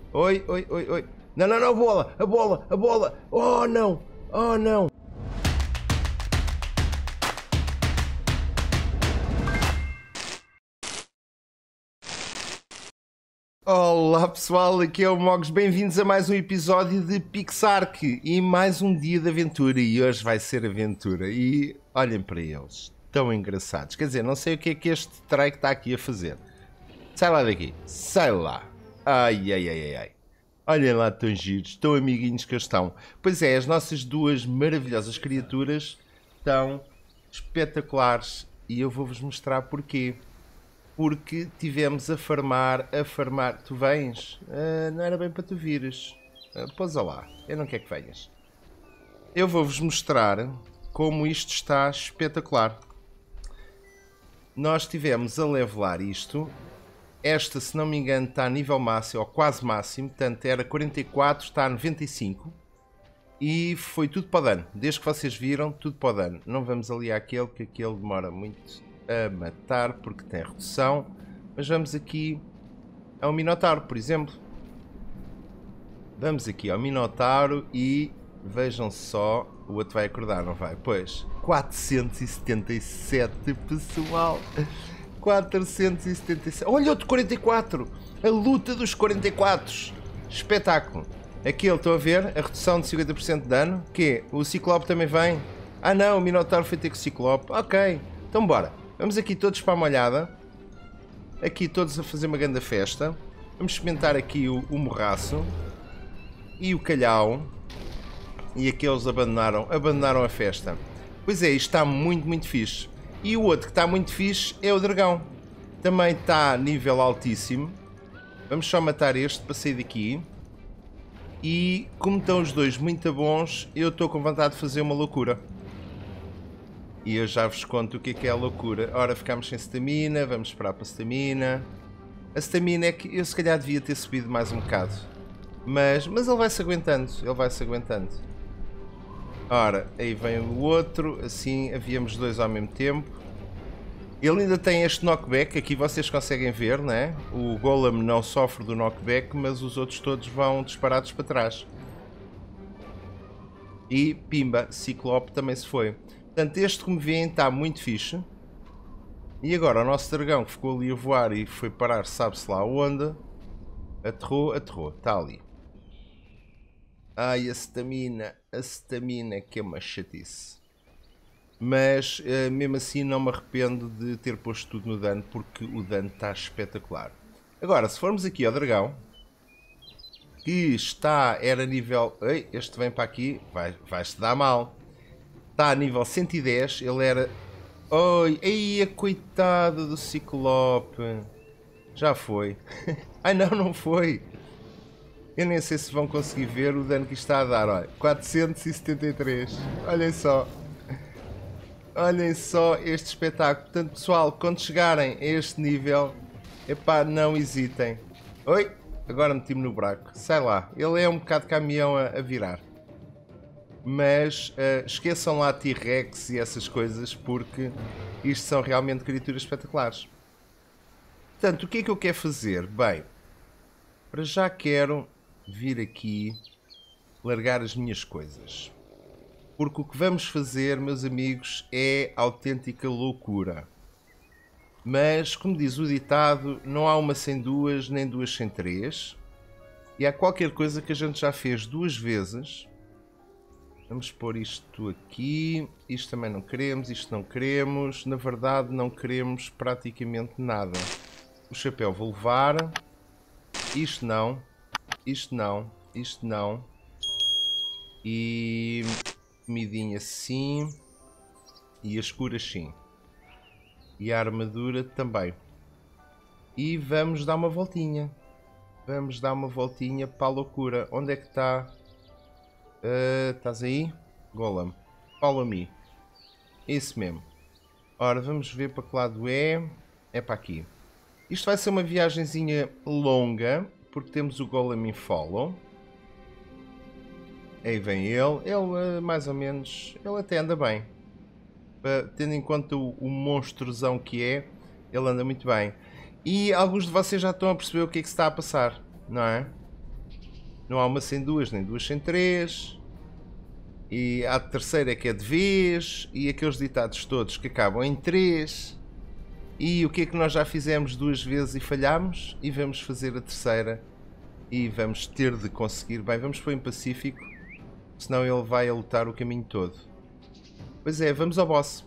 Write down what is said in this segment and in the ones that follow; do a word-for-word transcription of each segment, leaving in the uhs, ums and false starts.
Oi, oi, oi, oi. Não, não, não, a bola, a bola, a bola. Oh, não, oh, não. Olá pessoal, aqui é o Mogos, bem-vindos a mais um episódio de Pixark e mais um dia de aventura, e hoje vai ser aventura e olhem para eles, tão engraçados, quer dizer, não sei o que é que este trike está aqui a fazer, sai lá daqui, sai lá, ai ai ai ai ai, olhem lá, tão giros, tão amiguinhos que estão, pois é, as nossas duas maravilhosas criaturas estão espetaculares e eu vou-vos mostrar porquê. Porque tivemos a farmar, a farmar. Tu vens? Uh, não era bem para tu vires. Uh, pousa lá, eu não quero que venhas. Eu vou-vos mostrar como isto está espetacular. Nós tivemos a levelar isto. Esta, se não me engano, está a nível máximo, ou quase máximo. Portanto, era quarenta e quatro, está a noventa e cinco. E foi tudo para o dano. Desde que vocês viram, tudo para o dano. Não vamos ali àquele, que aquele demora muito a matar porque tem redução, mas vamos aqui ao Minotauro, por exemplo. Vamos aqui ao Minotauro e vejam só, o outro vai acordar, não vai? Pois, quatrocentos e setenta e sete, pessoal, quatrocentos e setenta e sete, olha outro quarenta e quatro, a luta dos quarenta e quatro, espetáculo. Aquele, estão a ver, a redução de cinquenta por cento de dano, que o Ciclope também vem? Ah não, o Minotauro foi ter com o Ciclope, ok, então bora. Vamos aqui todos para a molhada. Aqui todos a fazer uma grande festa. Vamos experimentar aqui o, o morraço. E o calhau. E aqueles abandonaram, abandonaram a festa. Pois é, isto está muito, muito fixe. E o outro que está muito fixe é o dragão. Também está a nível altíssimo. Vamos só matar este para sair daqui. E como estão os dois muito bons, eu estou com vontade de fazer uma loucura. E eu já vos conto o que é que é a loucura. Ora, ficamos sem stamina, vamos esperar para a stamina. A stamina é que eu se calhar devia ter subido mais um bocado. Mas, mas ele vai-se aguentando, ele vai-se aguentando. Ora, aí vem o outro, assim havíamos dois ao mesmo tempo. Ele ainda tem este knockback, aqui vocês conseguem ver, né? O Golem não sofre do knockback, mas os outros todos vão disparados para trás. E pimba, Ciclope também se foi. Portanto, este, como veem, está muito fixe. E agora o nosso dragão que ficou ali a voar e foi parar, sabe-se lá onde. Aterrou, aterrou, está ali. Ai, a stamina, a stamina que é uma chatice. Mas, uh, mesmo assim, não me arrependo de ter posto tudo no dano, porque o dano está espetacular. Agora, se formos aqui ao dragão, que está, era nível... Ei, este vem para aqui, vai, vai-se dar mal. Está a nível cento e dez, ele era... Oi, ai, coitado do Ciclope. Já foi. Ai não, não foi. Eu nem sei se vão conseguir ver o dano que está a dar. Olha, quatrocentos e setenta e três. Olhem só. Olhem só este espetáculo. Portanto, pessoal, quando chegarem a este nível, epá, não hesitem. Oi, agora meti-me no buraco. Sai lá. Ele é um bocado caminhão a, a virar. Mas uh, esqueçam lá T-Rex e essas coisas, porque isto são realmente criaturas espetaculares. Portanto, o que é que eu quero fazer? Bem, para já quero vir aqui largar as minhas coisas. Porque o que vamos fazer, meus amigos, é autêntica loucura. Mas, como diz o ditado, não há uma sem duas, nem duas sem três. E há qualquer coisa que a gente já fez duas vezes. Vamos pôr isto aqui, isto também não queremos, isto não queremos, na verdade não queremos praticamente nada. O chapéu vou levar, isto não, isto não, isto não, e comidinha sim, e as curas sim, e a armadura também. E vamos dar uma voltinha, vamos dar uma voltinha para a loucura. Onde é que está? Uh, estás aí? Golem. Follow me. Isso mesmo. Ora, vamos ver para que lado é. É para aqui. Isto vai ser uma viagenzinha longa, porque temos o Golem em follow. Aí vem ele. Ele, uh, mais ou menos, ele até anda bem. Uh, tendo em conta o, o monstrozão que é, ele anda muito bem. E alguns de vocês já estão a perceber o que é que se está a passar, não é? Não há uma sem duas, nem duas sem três. E a terceira é que é de vez. E aqueles ditados todos que acabam em três. E o que é que nós já fizemos duas vezes e falhámos? E vamos fazer a terceira. E vamos ter de conseguir. Bem, vamos pôr em Pacífico. Senão ele vai a lutar o caminho todo. Pois é, vamos ao boss.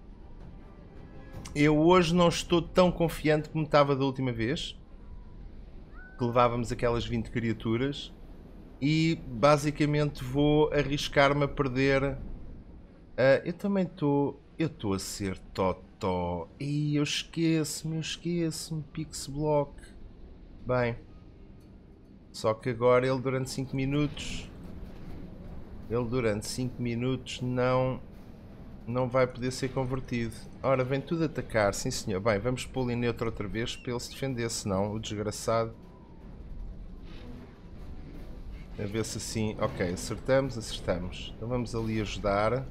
Eu hoje não estou tão confiante como estava da última vez. Que levávamos aquelas vinte criaturas. E basicamente vou arriscar-me a perder. Uh, eu também estou. Eu estou a ser totó. E eu esqueço-me, eu esqueço-me. Pixblock. Bem. Só que agora ele durante cinco minutos. Ele durante cinco minutos não. Não vai poder ser convertido. Ora, vem tudo atacar, sim senhor. Bem, vamos pô-lo em neutro outra vez para ele se defender, senão o desgraçado. A ver se assim... Ok, acertamos, acertamos. Então vamos ali ajudar.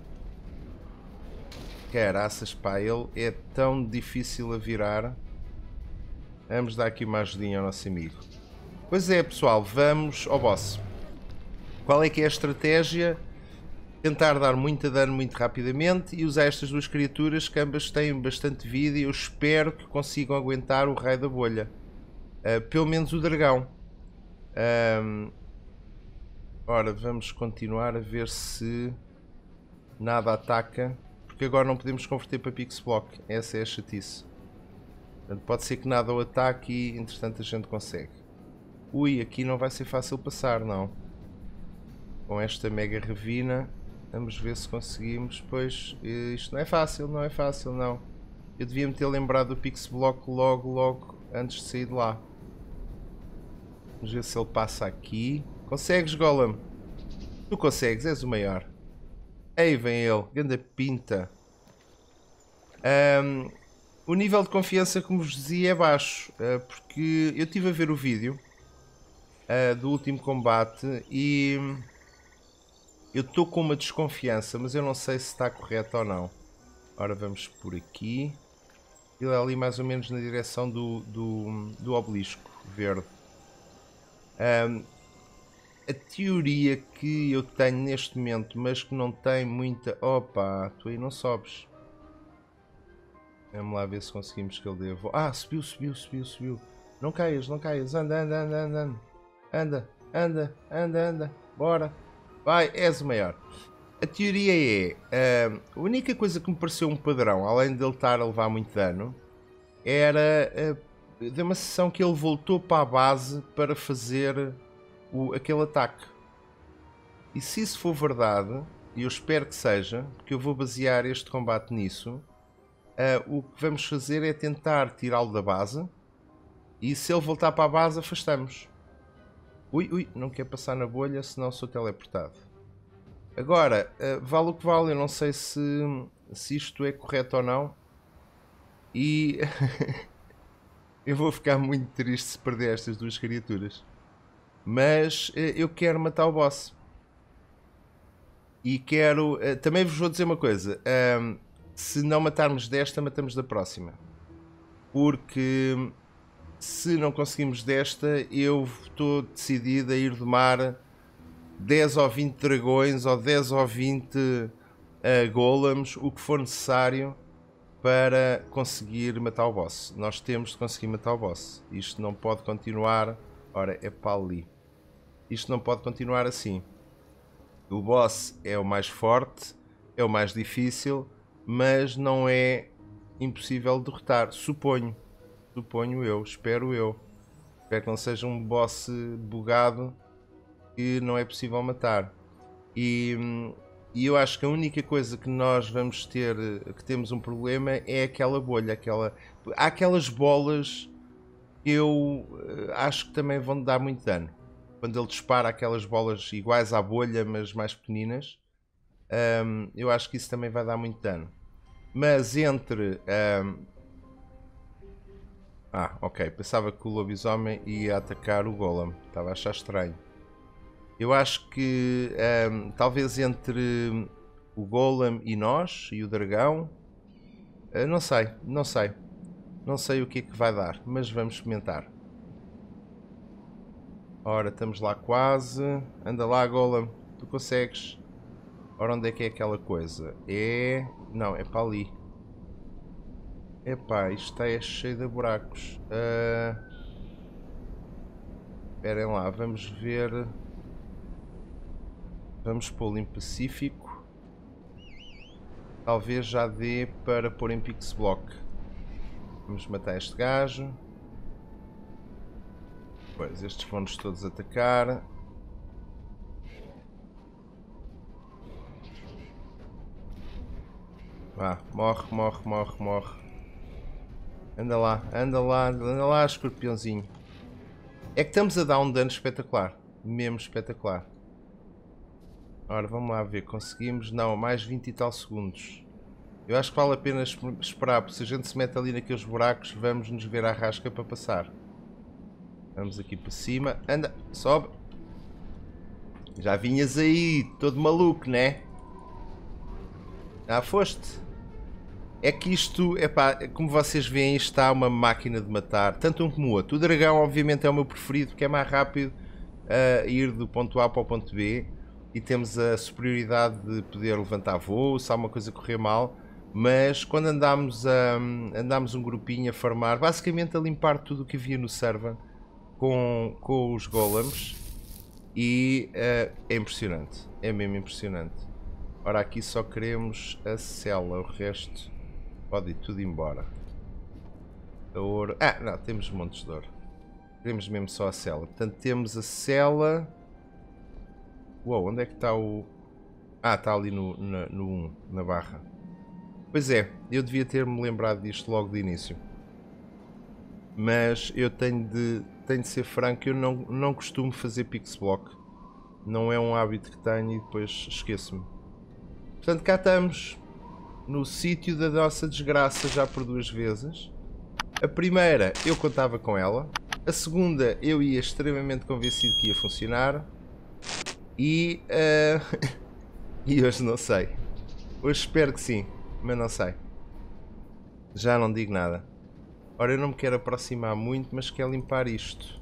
Caraças, pá, ele é tão difícil a virar. Vamos dar aqui uma ajudinha ao nosso amigo. Pois é, pessoal, vamos ao boss. Qual é que é a estratégia? Tentar dar muito dano muito rapidamente e usar estas duas criaturas que ambas têm bastante vida e eu espero que consigam aguentar o raio da bolha. Uh, pelo menos o dragão. Um, ora, vamos continuar a ver se nada ataca. Porque agora não podemos converter para Pixblock. Essa é a chatice. Portanto, pode ser que nada o ataque e entretanto a gente consegue. Ui, aqui não vai ser fácil passar, não. Com esta mega ravina. Vamos ver se conseguimos. Pois, isto não é fácil, não é fácil, não. Eu devia me ter lembrado do Pixblock logo, logo antes de sair de lá. Vamos ver se ele passa aqui. Consegues, Golem? Tu consegues, és o maior. Aí vem ele, grande pinta. Um, o nível de confiança, como vos dizia, é baixo. Uh, porque eu estive a ver o vídeo uh, do último combate e... eu estou com uma desconfiança, mas eu não sei se está correto ou não. Ora, vamos por aqui. Ele é ali mais ou menos na direção do, do, do obelisco verde. Um, a teoria que eu tenho neste momento, mas que não tem muita... Opa, tu aí não sobes. Vamos lá ver se conseguimos que ele dê a volta. Ah, subiu, subiu, subiu, subiu. Não caias, não caias. Anda, anda, anda, anda. Anda, anda, anda, anda. Bora. Vai, és o maior. A teoria é... Uh, a única coisa que me pareceu um padrão, além de ele estar a levar muito dano, era... Uh, de uma sessão que ele voltou para a base para fazer o, aquele ataque. E se isso for verdade, e eu espero que seja, porque eu vou basear este combate nisso, uh, o que vamos fazer é tentar tirá-lo da base, e se ele voltar para a base, afastamos. Ui, ui, não quer passar na bolha, senão sou teleportado. Agora, uh, vale o que vale, eu não sei se, se isto é correto ou não. E eu vou ficar muito triste se perder estas duas criaturas. Mas uh, eu quero matar o boss. E quero... Uh, também vos vou dizer uma coisa. Uh, se não matarmos desta, matamos da próxima. Porque... se não conseguimos desta, eu estou decidido a ir domar dez ou vinte dragões ou dez ou vinte uh, golems, o que for necessário para conseguir matar o boss. Nós temos de conseguir matar o boss. Isto não pode continuar... Ora, é para ali. Isto não pode continuar assim. O boss é o mais forte, é o mais difícil, mas não é impossível de derrotar, suponho. Suponho eu, espero eu. Espero que não seja um boss bugado que não é possível matar. E, e eu acho que a única coisa que nós vamos ter, que temos um problema, é aquela bolha. Aquela, há aquelas bolas que eu acho que também vão dar muito dano. Quando ele dispara aquelas bolas iguais à bolha, mas mais pequeninas, um, eu acho que isso também vai dar muito dano. Mas entre... Um, Ah, ok. Pensava que o lobisomem ia atacar o golem. Estava a achar estranho. Eu acho que um, talvez entre o golem e nós, e o dragão, uh, não sei, não sei. Não sei o que é que vai dar, mas vamos experimentar. Ora, estamos lá quase. Anda lá, Golem. Tu consegues. Ora, onde é que é aquela coisa? É... Não, é para ali. Epá, isto está é cheio de buracos. Uh... Esperem lá, vamos ver. Vamos pô-lo em Pacífico. Talvez já dê para pôr em Pixblock. Vamos matar este gajo. Pois, estes vão-nos todos atacar. Vá, morre, morre, morre, morre. Anda lá, anda lá, anda lá, escorpiãozinho. É que estamos a dar um dano espetacular. Mesmo espetacular. Ora, vamos lá ver. Conseguimos? Não, mais vinte e tal segundos. Eu acho que vale a pena esperar, porque se a gente se mete ali naqueles buracos, vamos nos ver à rasca para passar. Vamos aqui para cima. Anda, sobe. Já vinhas aí, todo maluco, né? Já foste. É que isto, epá, como vocês veem, isto está uma máquina de matar, tanto um como o outro. O dragão, obviamente, é o meu preferido, porque é mais rápido a ir do ponto A para o ponto B. E temos a superioridade de poder levantar voo, se há uma coisa correr mal. Mas quando andamos, a, andamos um grupinho a farmar, basicamente a limpar tudo o que havia no server com, com os golems. E uh, é impressionante, é mesmo impressionante. Ora, aqui só queremos a cela, o resto pode ir tudo embora. A ouro... Ah, não, temos montes de ouro. Queremos mesmo só a cela. Portanto, temos a cela... Uou, onde é que está o... Ah, está ali no, na, no um, na barra. Pois é, eu devia ter-me lembrado disto logo de início. Mas eu tenho de, tenho de ser franco, eu não, não costumo fazer Pixblock. Não é um hábito que tenho e depois esqueço-me. Portanto, cá estamos. No sítio da nossa desgraça já por duas vezes. A primeira, eu contava com ela. A segunda, eu ia extremamente convencido que ia funcionar. E... Uh... e hoje não sei. Hoje espero que sim, mas não sei. Já não digo nada. Ora, eu não me quero aproximar muito, mas quero limpar isto.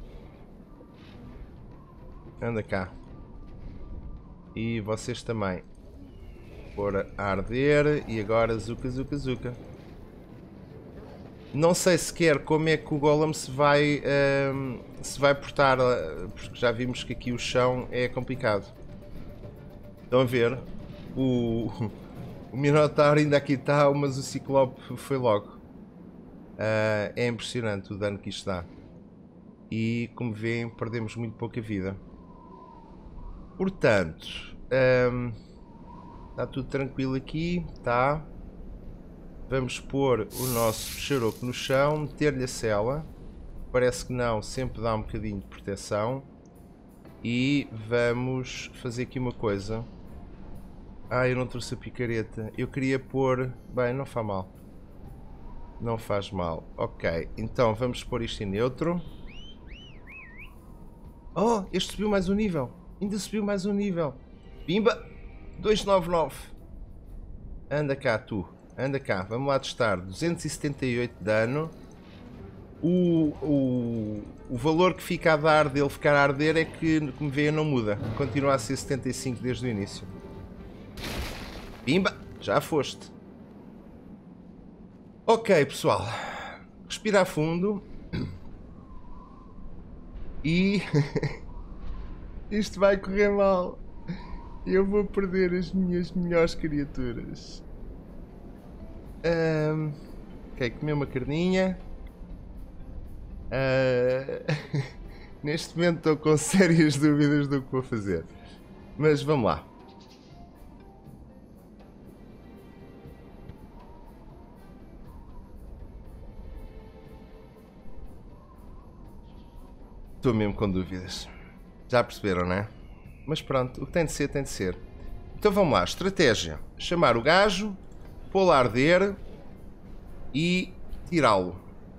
Anda cá. E vocês também. Pôr a arder. E agora zuca, zuca, zuca. Não sei sequer como é que o golem se vai, um, se vai portar, porque já vimos que aqui o chão é complicado. Estão a ver? O, o Minotauro ainda aqui está, mas o Ciclope foi logo. Uh, é impressionante o dano que isto dá. E como veem, perdemos muito pouca vida. Portanto, um, está tudo tranquilo aqui, tá? Vamos pôr o nosso xarope no chão, meter-lhe a cela. Parece que não, sempre dá um bocadinho de proteção. E vamos fazer aqui uma coisa. Ah, eu não trouxe a picareta. Eu queria pôr... Bem, não faz mal. Não faz mal. Ok, então vamos pôr isto em neutro. Oh, este subiu mais um nível. Ainda subiu mais um nível. Pimba! duzentos e noventa e nove. Anda cá, tu. Anda cá. Vamos lá testar. duzentos e setenta e oito de dano. O, o, o valor que fica a dar dele ficar a arder é que, como veem, não muda. Continua a ser setenta e cinco desde o início. Pimba! Já foste. Ok, pessoal. Respirar fundo. E... isto vai correr mal. Eu vou perder as minhas melhores criaturas. Um, ok, comer uma carninha. Uh, neste momento estou com sérias dúvidas do que vou fazer. Mas vamos lá. Estou mesmo com dúvidas. Já perceberam, não é? Mas pronto, o que tem de ser, tem de ser. Então vamos lá, estratégia. Chamar o gajo, pô-lo a arder e tirá-lo.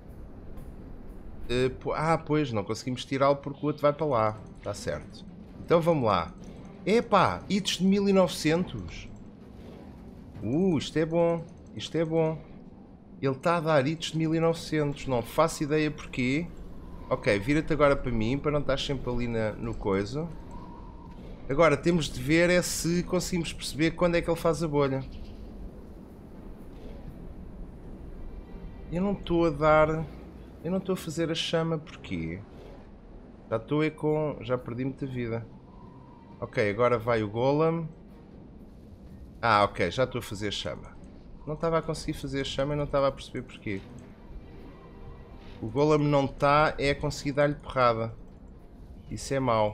Uh, ah, pois, não conseguimos tirá-lo porque o outro vai para lá. Está certo. Então vamos lá. Epá, hits de mil e novecentos. Uh, isto é bom. Isto é bom. Ele está a dar hits de mil e novecentos. Não faço ideia porquê. Ok, vira-te agora para mim, para não estar sempre ali na, no coisa. Agora, temos de ver é se conseguimos perceber quando é que ele faz a bolha. Eu não estou a dar... Eu não estou a fazer a chama, porquê? Já estou é com... Já perdi muita vida. Ok, agora vai o golem. Ah, ok, já estou a fazer a chama. Não estava a conseguir fazer a chama e não estava a perceber porquê. O golem não está, é a conseguir dar-lhe porrada. Isso é mau.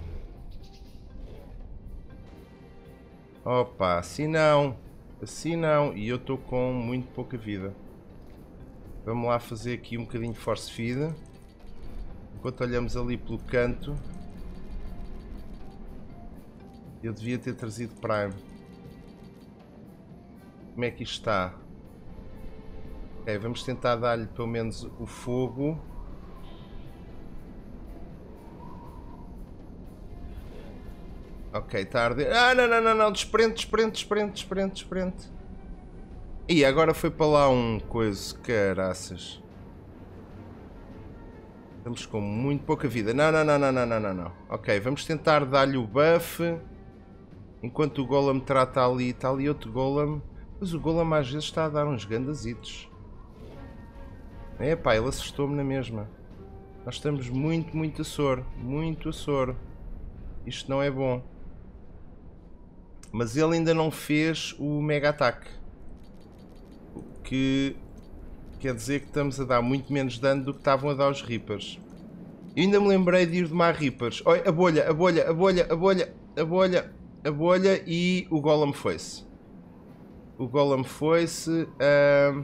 Opa, assim não. Assim não. E eu estou com muito pouca vida. Vamos lá fazer aqui um bocadinho de force feed. Enquanto olhamos ali pelo canto. Eu devia ter trazido Prime. Como é que isto está? Ok, vamos tentar dar-lhe pelo menos o fogo. Ok, está a arder. Ah, não, não, não, não. Desprende, desprende, desprende, desprende, desprende. E agora foi para lá um coisa. Caraças. Estamos com muito pouca vida. Não, não, não, não, não, não, não, não. Ok, vamos tentar dar-lhe o buff. Enquanto o golem trata ali. Está ali outro golem. Mas o golem às vezes está a dar uns gandazitos. É pá, ele assustou-me na mesma. Nós estamos muito, muito a soro. Muito a soro. Isto não é bom. Mas ele ainda não fez o mega ataque. O que quer dizer que estamos a dar muito menos dano do que estavam a dar os Reapers. Eu ainda me lembrei de ir de mais Reapers. Olha, a bolha, a bolha, a bolha, a bolha, a bolha, a bolha e o golem foi-se. O golem foi-se. Uh...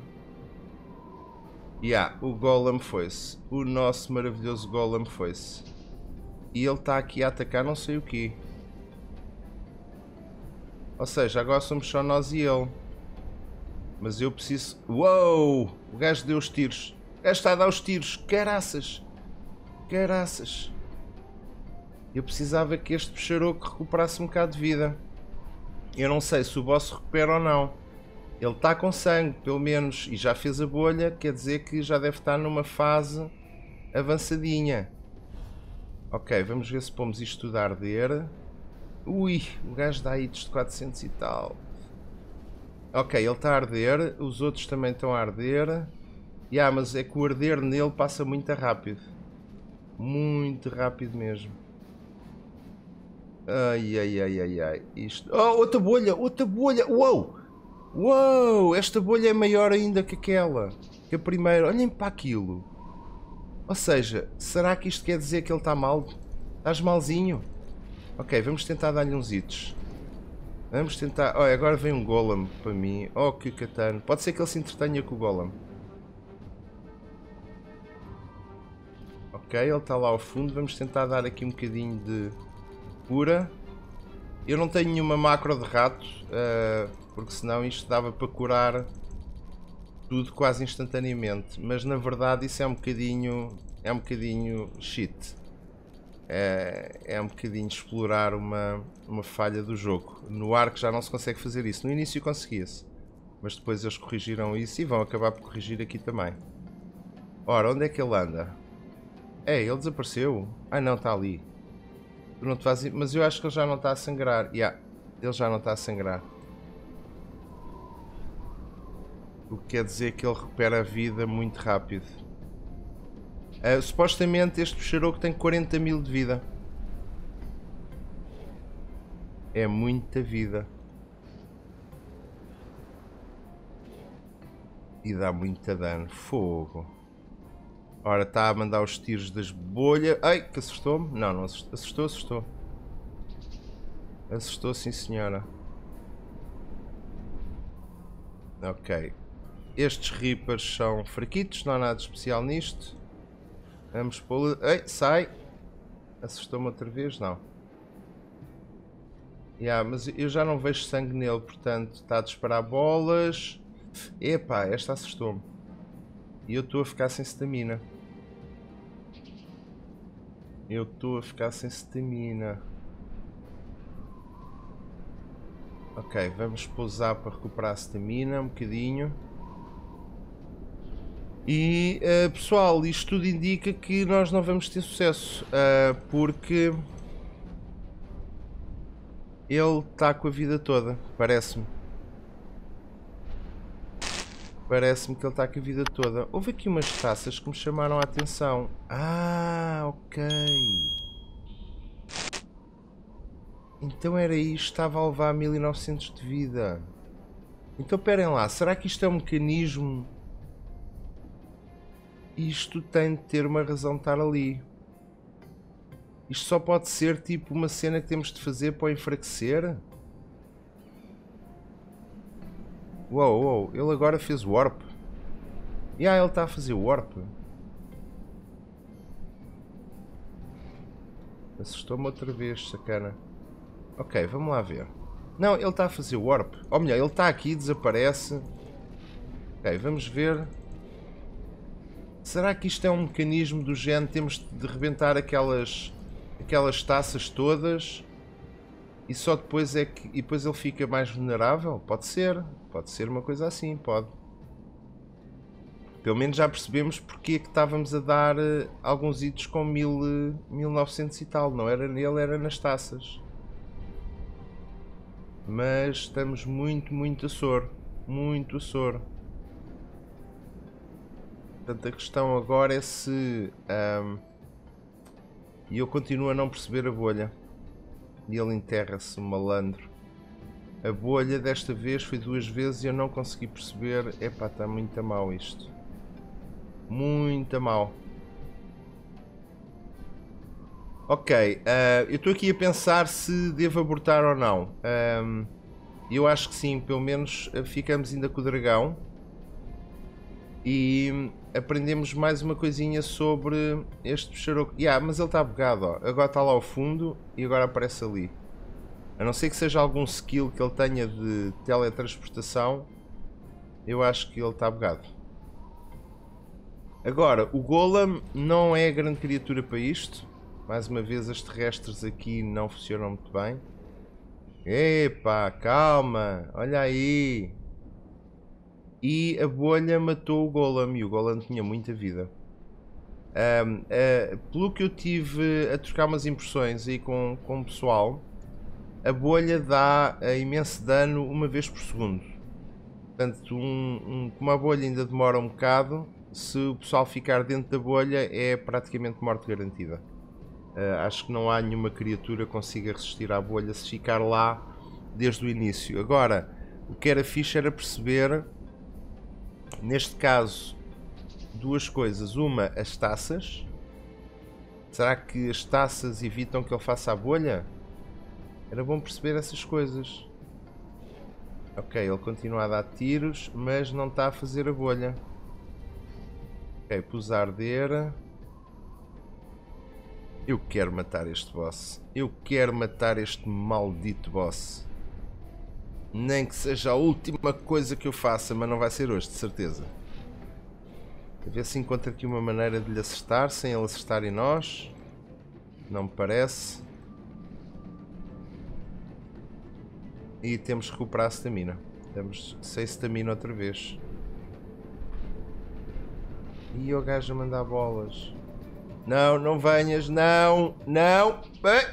Yeah, o golem foi-se. O nosso maravilhoso golem foi-se. E ele está aqui a atacar não sei o quê. Ou seja, agora somos só nós e ele. Mas eu preciso... Uou! O gajo deu os tiros. O gajo está a dar os tiros. Caraças. Caraças. Eu precisava que este peixaroco recuperasse um bocado de vida. Eu não sei se o boss recupera ou não. Ele está com sangue, pelo menos. E já fez a bolha. Quer dizer que já deve estar numa fase avançadinha. Ok, vamos ver se pomos isto tudo a arder. Ui, o gajo dá hits de quatrocentos e tal. Ok, ele está a arder. Os outros também estão a arder. Yeah, mas é que o arder nele passa muito rápido. Muito rápido mesmo. Ai, ai, ai, ai, ai. Isto... Oh, outra bolha, outra bolha. Uou! Uou! Esta bolha é maior ainda que aquela. Que a primeira. Olhem para aquilo. Ou seja, será que isto quer dizer que ele está mal? Estás malzinho? Ok, vamos tentar dar-lhe uns hits. Vamos tentar... Olha, agora vem um golem para mim. Oh, que catano. Pode ser que ele se entretenha com o golem. Ok, ele está lá ao fundo. Vamos tentar dar aqui um bocadinho de cura. Eu não tenho nenhuma macro de rato. Uh, porque senão isto dava para curar tudo quase instantaneamente. Mas na verdade isso é um bocadinho... É um bocadinho shit. É, é um bocadinho explorar uma, uma falha do jogo. No Ark já não se consegue fazer isso. No início conseguia-se, mas depois eles corrigiram isso e vão acabar por corrigir aqui também. Ora, onde é que ele anda? É, ele desapareceu. Ah não, está ali. Tu não te fazes... Mas eu acho que ele já não está a sangrar. Yeah, ele já não está a sangrar. O que quer dizer que ele recupera a vida muito rápido. Uh, supostamente este peixaroco tem quarenta mil de vida. É muita vida. E dá muito dano. Fogo. Ora, está a mandar os tiros das bolhas. Ai, que assustou-me. Não, não assustou. Assustou, assustou. Assustou, sim senhora. Ok. Estes Reapers são fraquitos, não há nada especial nisto. Vamos pô-lo. Ei, sai! Assustou-me outra vez? Não. Yeah, mas eu já não vejo sangue nele, portanto está a disparar bolas. Epá, esta assustou-me. E eu estou a ficar sem stamina. Eu estou a ficar sem stamina. Ok, vamos pousar para recuperar a stamina um bocadinho. E uh, pessoal, isto tudo indica que nós não vamos ter sucesso, uh, porque ele está com a vida toda, parece-me. Parece-me que ele está com a vida toda. Houve aqui umas taças que me chamaram a atenção. Ah, ok. Então era isto, estava a levar mil e novecentos de vida. Então esperem lá, será que isto é um mecanismo? Isto tem de ter uma razão de estar ali. Isto só pode ser tipo uma cena que temos de fazer para o enfraquecer? Uou, uou, ele agora fez warp. E ah, ele está a fazer warp. Assustou-me outra vez, sacana. Ok, vamos lá ver. Não, ele está a fazer warp. Ou melhor, ele está aqui, desaparece. Ok, vamos ver. Será que isto é um mecanismo do género? Temos de rebentar aquelas, aquelas taças todas e só depois é que... E depois ele fica mais vulnerável? Pode ser. Pode ser uma coisa assim, pode. Pelo menos já percebemos porque é que estávamos a dar uh, alguns itens com mil, uh, mil e novecentos e tal. Não era nele, era nas taças. Mas estamos muito, muito a soro. Muito a soro. Portanto, a questão agora é se... Um, e eu continuo a não perceber a bolha. E ele enterra-se, um malandro. A bolha desta vez foi duas vezes e eu não consegui perceber. Epá, está muito a mal isto. Muito a mal. Ok, uh, eu estou aqui a pensar se devo abortar ou não. Um, eu acho que sim, pelo menos ficamos ainda com o dragão. E aprendemos mais uma coisinha sobre este peixaroco. Yeah, mas ele está bugado, ó. Agora está lá ao fundo e agora aparece ali. A não ser que seja algum skill que ele tenha de teletransportação, eu acho que ele está bugado. Agora, o Golem não é grande criatura para isto. Mais uma vez, as terrestres aqui não funcionam muito bem. Epá, calma, olha aí. E a bolha matou o Golem e o Golem tinha muita vida. Um, uh, pelo que eu tive a trocar umas impressões aí com, com o pessoal, a bolha dá uh, imenso dano uma vez por segundo. Portanto, um, um, como a bolha ainda demora um bocado, se o pessoal ficar dentro da bolha é praticamente morte garantida. Uh, acho que não há nenhuma criatura que consiga resistir à bolha se ficar lá desde o início. Agora, o que era fixe era perceber, neste caso, duas coisas. Uma, as taças. Será que as taças evitam que ele faça a bolha? Era bom perceber essas coisas. Ok, ele continua a dar tiros, mas não está a fazer a bolha. Ok, pus a arder. Eu quero matar este boss. Eu quero matar este maldito boss. Nem que seja a última coisa que eu faça, mas não vai ser hoje, de certeza. A ver se encontro aqui uma maneira de lhe acertar, sem ele acertar em nós. Não me parece. E temos que recuperar a stamina. Temos sem stamina outra vez. E o gajo a mandar bolas. Não, não venhas, não, não. Bem.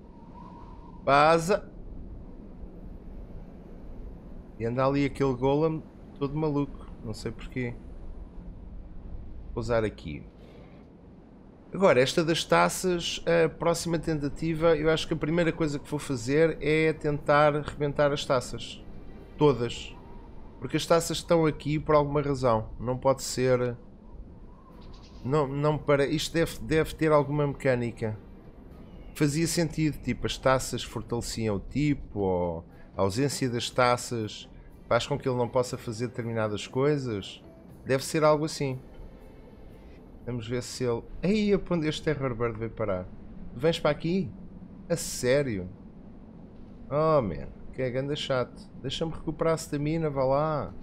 Vaza. E anda ali aquele golem todo maluco. Não sei porquê. Vou usar aqui. Agora, esta das taças, a próxima tentativa, eu acho que a primeira coisa que vou fazer é tentar rebentar as taças. Todas. Porque as taças estão aqui por alguma razão. Não pode ser... Não, não para... Isto deve, deve ter alguma mecânica. Fazia sentido, tipo, as taças fortaleciam o tipo, ou a ausência das taças faz com que ele não possa fazer determinadas coisas. Deve ser algo assim. Vamos ver se ele... Ei, para onde este Terror Bird veio parar? Vens para aqui? A sério? Oh, man. Que é ganda chato. Deixa-me recuperar a stamina, vá lá.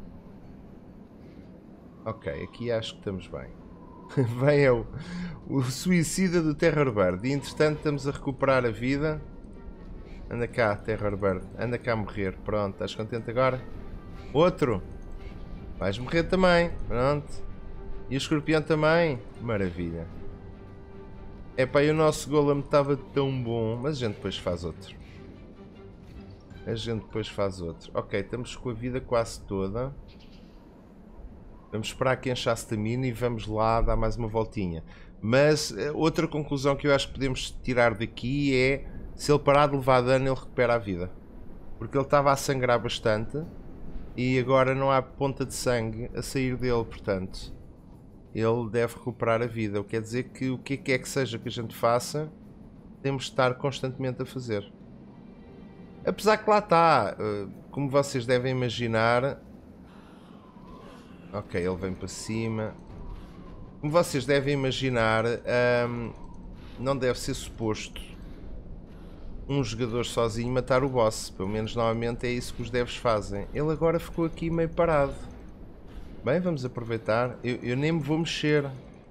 Ok, aqui acho que estamos bem. Vem eu, o suicida do Terror Bird. E entretanto estamos a recuperar a vida. Anda cá, Terror Bird. Anda cá a morrer. Pronto, estás contente agora? Outro. Vais morrer também. Pronto. E o escorpião também? Maravilha. Epá, e o nosso golem estava tão bom. Mas a gente depois faz outro. A gente depois faz outro. Ok, estamos com a vida quase toda. Vamos esperar que encha a stamina e vamos lá dar mais uma voltinha. Mas outra conclusão que eu acho que podemos tirar daqui é: se ele parar de levar dano, ele recupera a vida. Porque ele estava a sangrar bastante e agora não há ponta de sangue a sair dele, portanto ele deve recuperar a vida. O que quer dizer que o que quer que seja que a gente faça, temos de estar constantemente a fazer. Apesar que lá está, como vocês devem imaginar. Ok, ele vem para cima. Como vocês devem imaginar, hum, não deve ser suposto um jogador sozinho matar o boss. Pelo menos normalmente é isso que os devs fazem. Ele agora ficou aqui meio parado. Bem, vamos aproveitar. Eu, eu nem me vou mexer.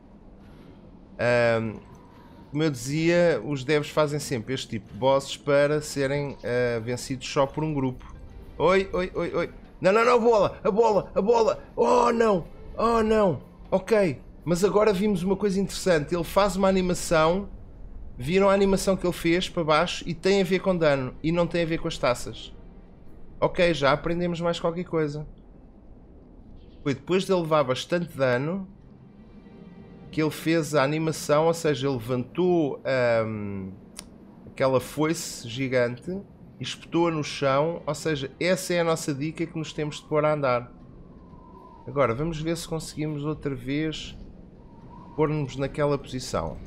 Um, como eu dizia, os devs fazem sempre este tipo de bosses para serem uh, vencidos só por um grupo. Oi, oi, oi, oi. Não, não, não, a bola, a bola, a bola. Oh, não, oh, não. Ok, mas agora vimos uma coisa interessante. Ele faz uma animação. Viram a animação que ele fez para baixo e tem a ver com dano e não tem a ver com as taças. Ok, já aprendemos mais qualquer coisa. Foi depois de ele levar bastante dano que ele fez a animação, ou seja, ele levantou hum, aquela foice gigante e espetou-a no chão. Ou seja, essa é a nossa dica que nos temos de pôr a andar. Agora vamos ver se conseguimos outra vez pôr-nos naquela posição.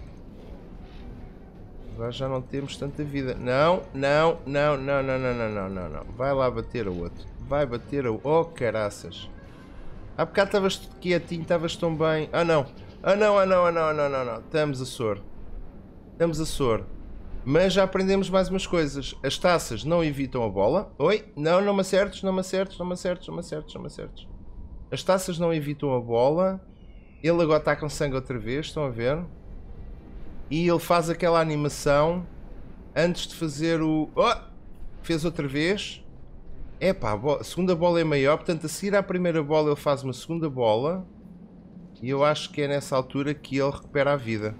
Agora já não temos tanta vida. Não, não, não, não, não, não, não, não, não, não. Vai lá bater a outro. Vai bater a... Oh, caraças. Há bocado estavas quietinho, estavas tão bem. Ah, não. Ah, não, ah, não, ah, não, ah, não, não, não. Estamos a soro. Estamos a soro. Mas já aprendemos mais umas coisas. As taças não evitam a bola. Oi? Não, não me acertes, não me acertes, não me acertes, não me acertes, não me acertes. As taças não evitam a bola. Ele agora está com sangue outra vez, estão a ver? E ele faz aquela animação antes de fazer o... Oh! Fez outra vez. Epá, a, bola... a segunda bola é maior, portanto a seguir à primeira bola ele faz uma segunda bola. E eu acho que é nessa altura que ele recupera a vida.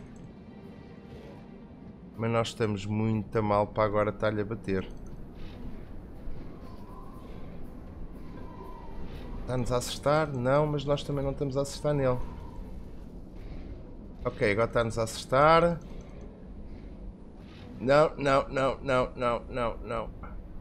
Mas nós estamos muito a mal para agora estar-lhe a bater. Está-nos a acertar? Não, mas nós também não estamos a acertar nele. Ok, agora está-nos a acertar. Não, não, não, não, não, não, não.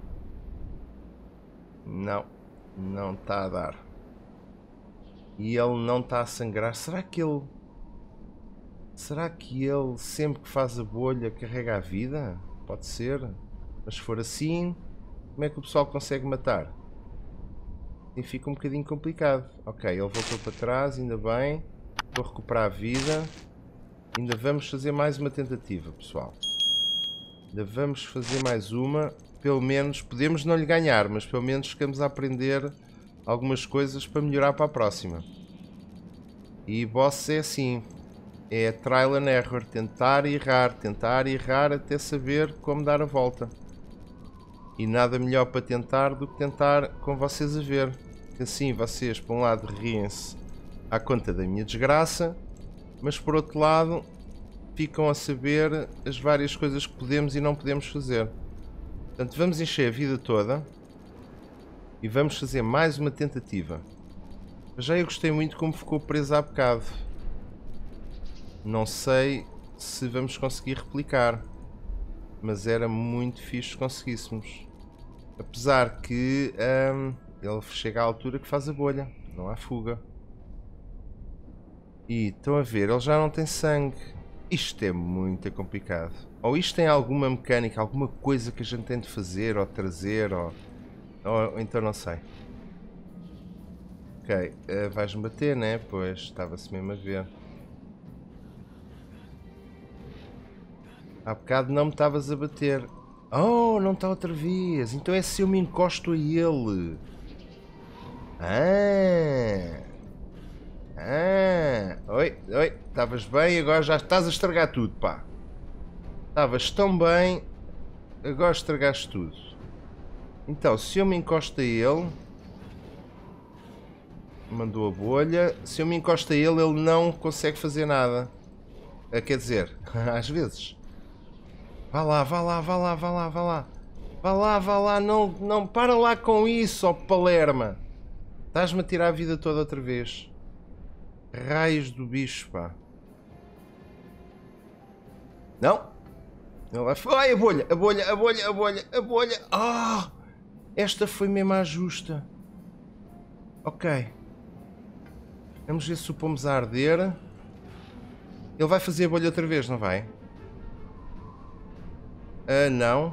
Não, não está a dar. E ele não está a sangrar. Será que ele... Será que ele sempre que faz a bolha carrega a vida? Pode ser. Mas se for assim, como é que o pessoal consegue matar? E fica um bocadinho complicado. Ok, ele voltou para trás, ainda bem. Vou recuperar a vida. Ainda vamos fazer mais uma tentativa, pessoal. Ainda vamos fazer mais uma. Pelo menos, podemos não lhe ganhar, mas pelo menos ficamos a aprender algumas coisas para melhorar para a próxima. E boss é assim. É trial and error. Tentar e errar, tentar e errar até saber como dar a volta. E nada melhor para tentar do que tentar com vocês a ver. Assim vocês, por um lado, riem-se à conta da minha desgraça. Mas por outro lado, ficam a saber as várias coisas que podemos e não podemos fazer. Portanto, vamos encher a vida toda. E vamos fazer mais uma tentativa. Mas já eu gostei muito como ficou preso há bocado. Não sei se vamos conseguir replicar. Mas era muito fixe se conseguíssemos. Apesar que hum, ele chega à altura que faz a bolha. Não há fuga. E estão a ver, ele já não tem sangue. Isto é muito complicado. Ou isto tem alguma mecânica, alguma coisa que a gente tem de fazer ou trazer, ou, ou, ou então não sei. Ok, uh, vais-me bater, né? Pois, estava-se mesmo a ver. Há bocado não me estavas a bater. Oh, não está outra vez. Então é se eu me encosto a ele. Ah... Ah, oi, oi, estavas bem, agora já estás a estragar tudo, pá. Estavas tão bem, agora estragaste tudo. Então, se eu me encosto a ele... Mandou a bolha. Se eu me encosto a ele, ele não consegue fazer nada. Quer dizer, às vezes. Vá lá, vá lá, vá lá, vá lá, vá lá. Vá lá, vá lá, não, não, para lá com isso, ó Palerma. Estás-me a tirar a vida toda outra vez. Raios do bicho, pá. Não? Ele vai... Ai, a bolha, a bolha, a bolha, a bolha, a bolha. Ah! Esta foi mesmo a justa. Ok. Vamos ver se o pomos a arder. Ele vai fazer a bolha outra vez, não vai? Ah, não.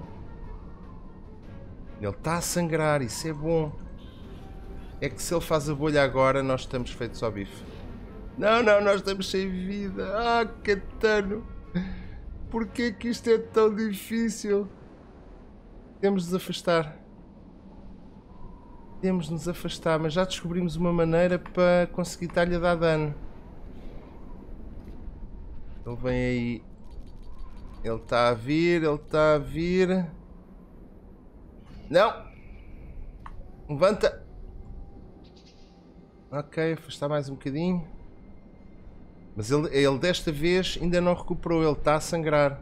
Ele está a sangrar, isso é bom. É que se ele faz a bolha agora, nós estamos feitos ao bife. Não, não, nós estamos sem vida. Ah, catano. Porquê que isto é tão difícil? Temos de nos afastar. Temos de nos afastar, mas já descobrimos uma maneira para conseguir estar-lhe a dar dano. Ele vem aí. Ele está a vir, ele está a vir. Não! Levanta! Ok, afastar mais um bocadinho. Mas ele, ele desta vez ainda não recuperou, ele está a sangrar.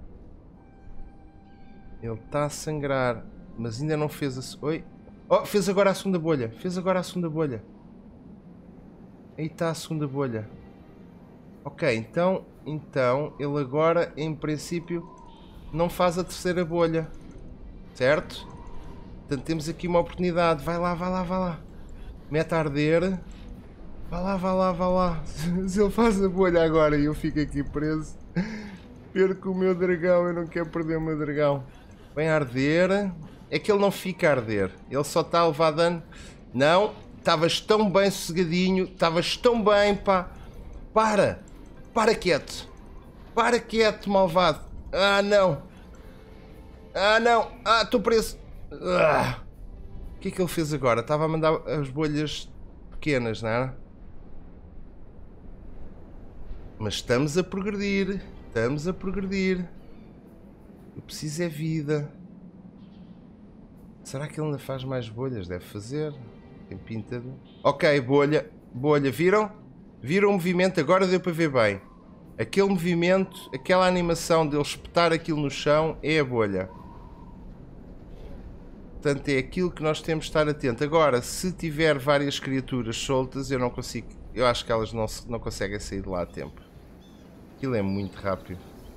Ele está a sangrar, mas ainda não fez a... Oi? Oh, fez agora a segunda bolha, fez agora a segunda bolha. Aí está a segunda bolha. Ok, então, então, ele agora, em princípio, não faz a terceira bolha. Certo? Portanto, temos aqui uma oportunidade. Vai lá, vai lá, vai lá. Mete a arder. Vai lá, vai lá, vai lá. Se ele faz a bolha agora e eu fico aqui preso, perco o meu dragão. Eu não quero perder o meu dragão. Vem a arder. É que ele não fica a arder. Ele só está a levar dano. Não. Estavas tão bem sossegadinho. Estavas tão bem, pá. Para. Para quieto. Para quieto, malvado. Ah, não. Ah, não. Ah, estou preso. Ah. O que é que ele fez agora? Estava a mandar as bolhas pequenas, não era? Mas estamos a progredir. Estamos a progredir. Eu preciso é vida. Será que ele ainda faz mais bolhas? Deve fazer. Tem pinta de... Ok, bolha. Bolha. Viram? Viram o movimento? Agora deu para ver bem. Aquele movimento, aquela animação de ele espetar aquilo no chão é a bolha. Portanto, é aquilo que nós temos de estar atento. Agora, se tiver várias criaturas soltas, eu não consigo... Eu acho que elas não, não conseguem sair de lá a tempo. Aquilo é muito rápido.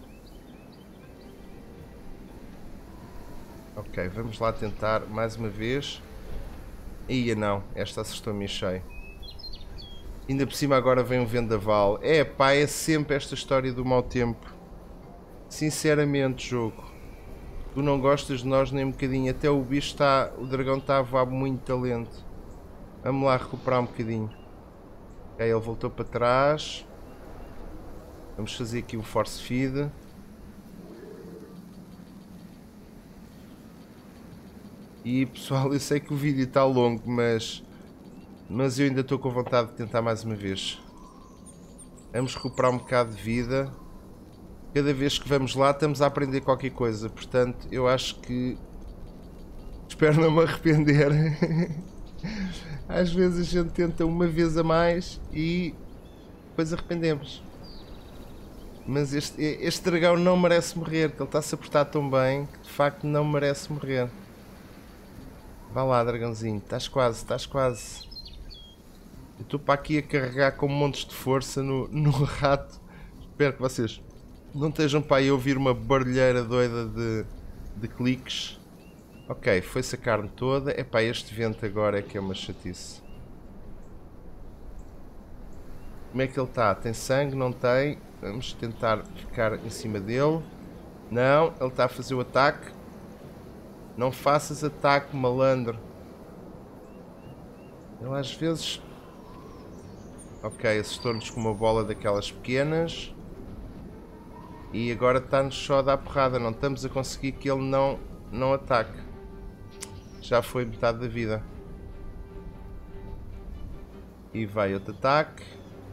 Ok, vamos lá tentar mais uma vez. Ia não, esta assustou-me cheio. Ainda por cima agora vem um vendaval. É pá, é sempre esta história do mau tempo. Sinceramente, jogo. Tu não gostas de nós nem um bocadinho. Até o bicho está... O dragão está a voar muito talento. Vamos lá recuperar um bocadinho. Ok, ele voltou para trás. Vamos fazer aqui um force feed. E pessoal, eu sei que o vídeo está longo, mas... Mas eu ainda estou com vontade de tentar mais uma vez. Vamos recuperar um bocado de vida. Cada vez que vamos lá estamos a aprender qualquer coisa. Portanto, eu acho que... Espero não me arrepender. Às vezes a gente tenta uma vez a mais e depois arrependemos. Mas este, este dragão não merece morrer, que ele está-se a portar tão bem que de facto não merece morrer. Vá lá, dragãozinho, estás quase, estás quase. Eu estou para aqui a carregar com montes de força no, no rato. Espero que vocês não estejam para aí a ouvir uma barulheira doida de, de cliques. Ok, foi-se a carne toda. Epá, este vento agora é que é uma chatice. Como é que ele está? Tem sangue? Não tem? Vamos tentar ficar em cima dele. Não, ele está a fazer o ataque. Não faças ataque, malandro. Ele às vezes... Ok, assustou-nos com uma bola daquelas pequenas. E agora está-nos só a dar porrada. Não estamos a conseguir que ele não, não ataque. Já foi metade da vida. E vai outro ataque.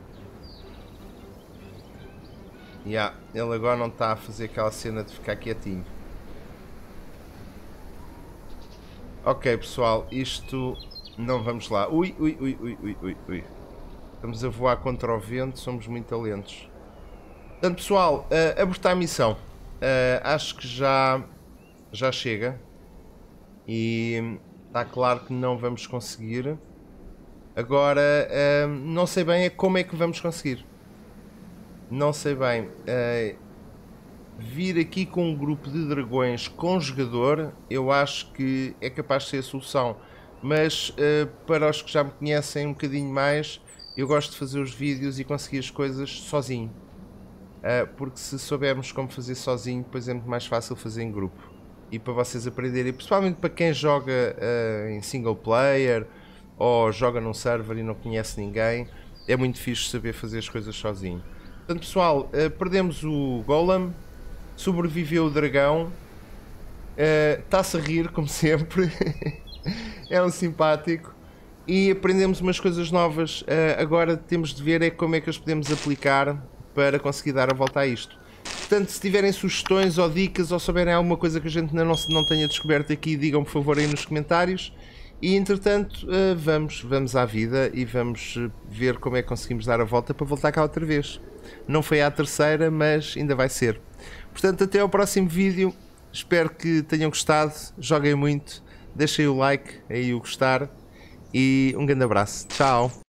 Yeah, ele agora não está a fazer aquela cena de ficar quietinho. Ok pessoal, isto Não vamos lá. Ui, ui, ui, ui, ui, ui, ui. Estamos a voar contra o vento, somos muito lentos. Portanto, pessoal, uh, abortar a missão. Uh, acho que já, já chega. E está claro que não vamos conseguir. Agora, uh, não sei bem é como é que vamos conseguir. Não sei bem. Uh, vir aqui com um grupo de dragões com jogador, eu acho que é capaz de ser a solução. Mas uh, para os que já me conhecem um bocadinho mais, eu gosto de fazer os vídeos e conseguir as coisas sozinho. Uh, porque se soubermos como fazer sozinho, depois é muito mais fácil fazer em grupo. E para vocês aprenderem, principalmente para quem joga uh, em single player ou joga num server e não conhece ninguém, é muito fixe saber fazer as coisas sozinho. Portanto, pessoal, uh, perdemos o Golem, sobreviveu o dragão, está-se uh, a rir, como sempre, é um simpático, e aprendemos umas coisas novas. Uh, agora temos de ver é como é que as podemos aplicar para conseguir dar a volta a isto. Portanto, se tiverem sugestões ou dicas ou souberem alguma coisa que a gente ainda não, não tenha descoberto aqui, digam por favor aí nos comentários. E entretanto, uh, vamos, vamos à vida e vamos ver como é que conseguimos dar a volta para voltar cá outra vez. Não foi à terceira, mas ainda vai ser. Portanto, até ao próximo vídeo. Espero que tenham gostado. Joguem muito. Deixem o like aí, o gostar. E um grande abraço. Tchau.